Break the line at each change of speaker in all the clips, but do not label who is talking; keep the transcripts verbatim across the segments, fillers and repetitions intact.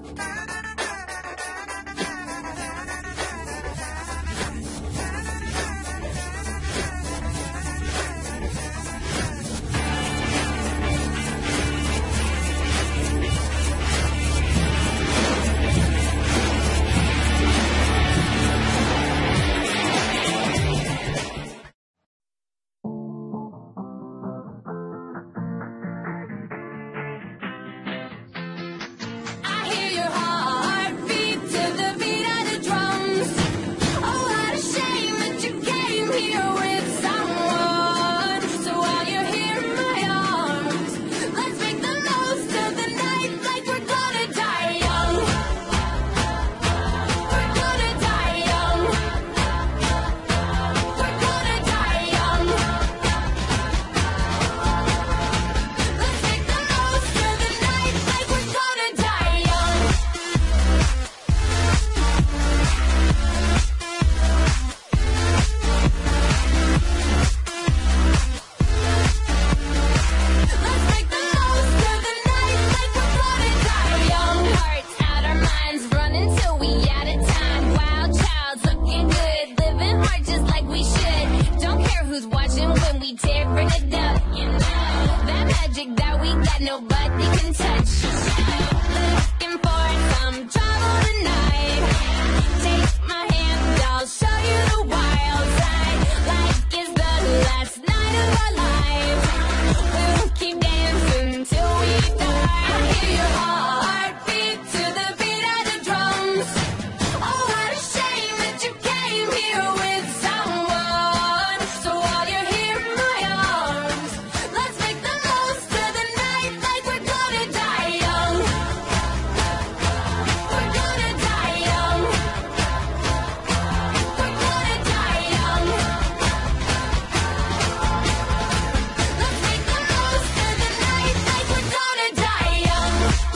Nobody can touch. Looking for some trouble tonight. Take my hand, I'll show you the wild side. Like it's the last night of our lives. We'll keep dancing till we die. I hear your heartbeat to the beat of the drums. Oh, what a shame that you came here with someone. So while you're here in my arms, let's make the most of the night like we're gonna die young. We're gonna die young. We're gonna die young. Let's make the most of the night like we're gonna die young.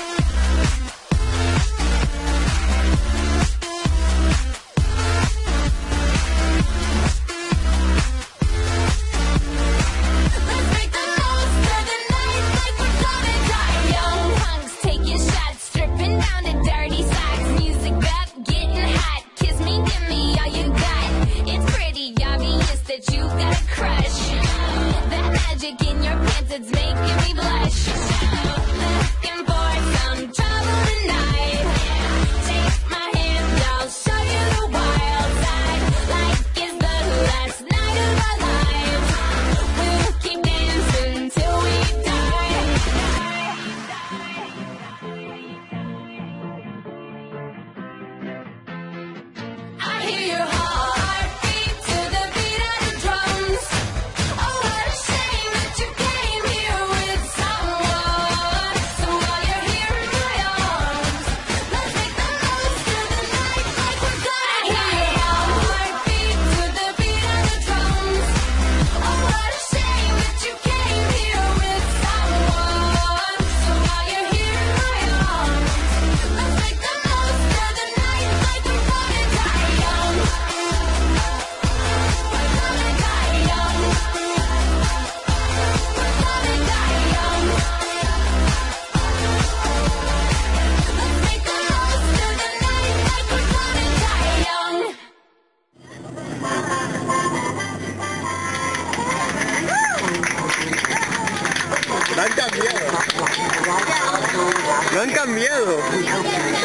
Let's make the most of the night like we're gonna die young. Punks taking shots, stripping down to dirty socks. Music up, getting hot. Kiss me, give me all you got. It's pretty obvious that you got a crush. That magic in your pants, it's making me blush. Looking for some trouble tonight. Take my hand, I'll show you the wild side. Like it's the last night of our lives. We'll keep dancing till we die. I hear your heartbeat to the beat of the drums. Oh, what a shame that you came here with someone. So while you're here in my arms, let's make the most of the night like we're gonna die. I hear your heartbeat to the beat of the drums. Oh, what a shame that you came here with someone. So while you're here in my arms, let's make the most of the night like we're gonna die young. We're gonna die young. We're gonna die young. Let's make the most of the night like we're gonna die young.
No han cambiado. No han cambiado.